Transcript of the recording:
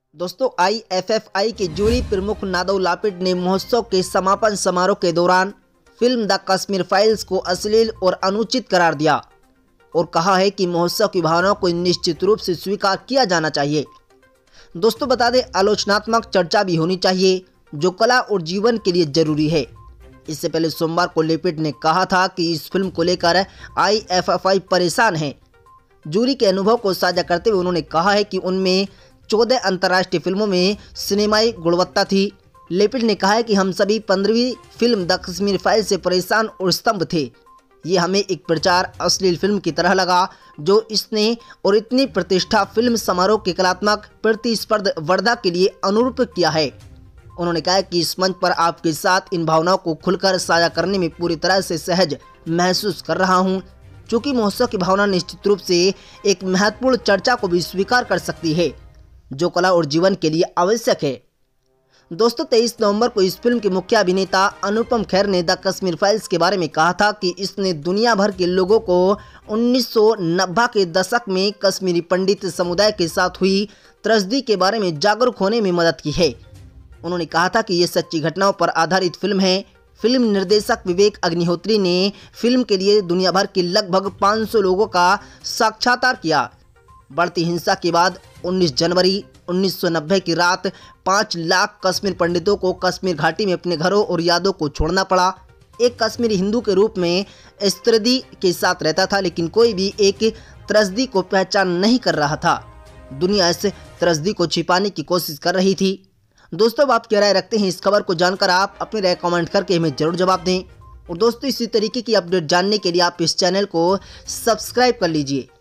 दोस्तों IFFI के jury प्रमुख नादव लापिड ने महोत्सव के समापन समारोह के दौरान फिल्म द कश्मीर फाइल्स को अश्लील और अनुचित करार दिया और कहा है कि महोत्सव की भावनाओं को निश्चित रूप से स्वीकार किया जाना चाहिए। दोस्तों बता दें, आलोचनात्मक चर्चा भी होनी चाहिए जो कला और जीवन के लिए जरूरी है। इससे पहले सोमवार को लेपिड ने कहा था कि इस फिल्म को लेकर IFFI परेशान है। जूरी के अनुभव को साझा करते हुए उन्होंने कहा है कि उनमें 14 अंतर्राष्ट्रीय फिल्मों में सिनेमाई गुणवत्ता थी। लेपिड ने कहा है कि हम सभी 15वीं फिल्म द कश्मीर फाइल से परेशान और स्तंभ थे। ये हमें एक प्रचार अश्लील फिल्म की तरह लगा जो इसने और इतनी प्रतिष्ठा फिल्म समारोह के कलात्मक प्रतिस्पर्धा के लिए अनुरूप किया है। उन्होंने कहा कि इस मंच पर आपके साथ इन भावनाओं को खुलकर साझा करने में पूरी तरह से सहज महसूस कर रहा हूँ, चूँकि महोत्सव की भावना निश्चित रूप से एक महत्वपूर्ण चर्चा को भी स्वीकार कर सकती है जो कला और जीवन के लिए आवश्यक है। दोस्तों 23 नवंबर को इस फिल्म के मुख्य अभिनेता अनुपम खेर ने द कश्मीर फाइल्स के बारे में कहा था कि इसने दुनिया भर के लोगों को 1990 के दशक में कश्मीरी पंडित समुदाय के साथ हुई त्रसदी के बारे में जागरूक होने में मदद की है। उन्होंने कहा था कि ये सच्ची घटनाओं पर आधारित फिल्म है। फिल्म निर्देशक विवेक अग्निहोत्री ने फिल्म के लिए दुनिया भर के लगभग 500 लोगों का साक्षात्कार किया। बढ़ती हिंसा के बाद 19 जनवरी 1990 की रात 5 लाख कश्मीर पंडितों को कश्मीर घाटी में अपने घरों और यादों को छोड़ना पड़ा। एक कश्मीरी हिंदू के रूप में त्रसदी के साथ रहता था, लेकिन कोई भी एक त्रसदी को पहचान नहीं कर रहा था। दुनिया इस त्रसदी को छिपाने की कोशिश कर रही थी। दोस्तों अब आप क्या राय रखते हैं इस खबर को जानकर? आप अपनी राय कमेंट करके हमें जरूर जवाब दें। और दोस्तों इसी तरीके की अपडेट जानने के लिए आप इस चैनल को सब्सक्राइब कर लीजिए।